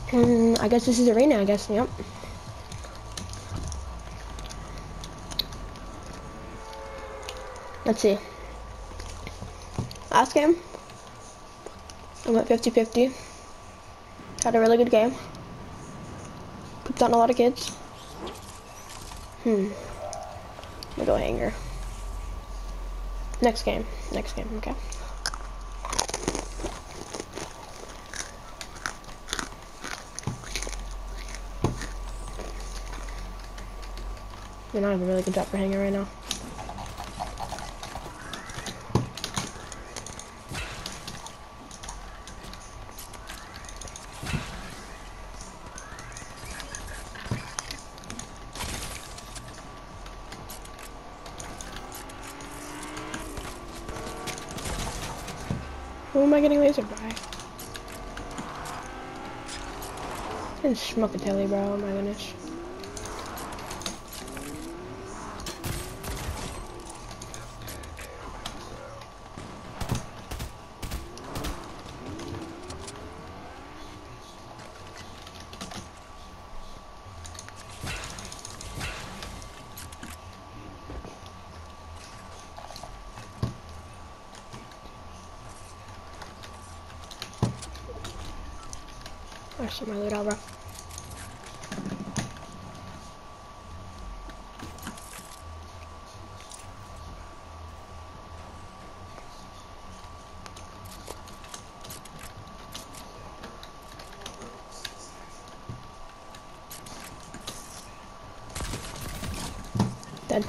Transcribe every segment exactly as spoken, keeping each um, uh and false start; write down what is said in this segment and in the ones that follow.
Hmm, I guess this is arena, I guess, yep. Let's see. Last game, I went fifty fifty. Had a really good game. Pooped on a lot of kids. Hmm. I'm gonna go hanger. Next game. Next game, okay. You're not having a really good job for hanger right now. Who am I getting lasered by? And Schmuckatelli, bro, oh my goodness. I shot my loot out, bro. Dead.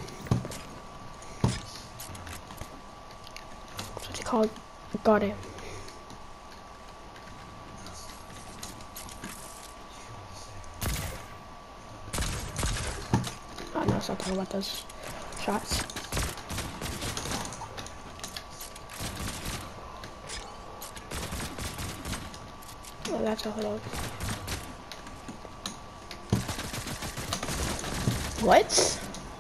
What's it called? Got it. Oh no, let's not talk about those shots. Oh, that's a hello. What?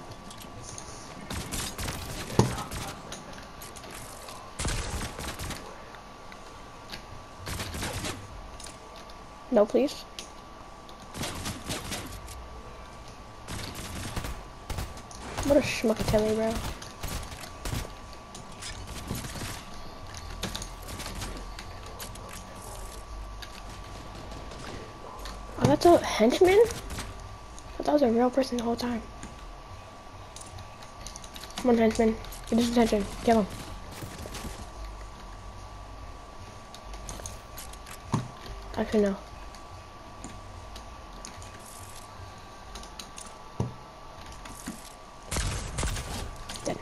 No, please. What a schmuckatelli, bro. Oh, that's a henchman? I thought that was a real person the whole time. Come on, henchman. Get his attention. Kill him. Actually, no. Dead.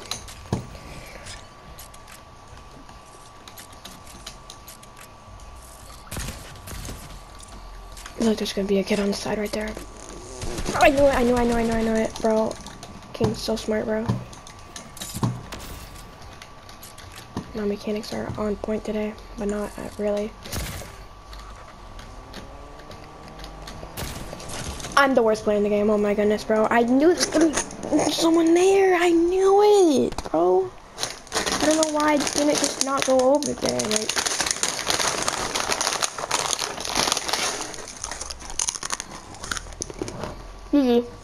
Look, there's gonna be a kid on the side right there. Oh, I knew it, I knew, I know, I know, I know it, bro. King's so smart, bro. My mechanics are on point today, but not uh, really. I'm the worst player in the game, oh my goodness, bro. I knew there was gonna be someone there, I knew it, bro. I don't know why I didn't just not go over there, like. G G.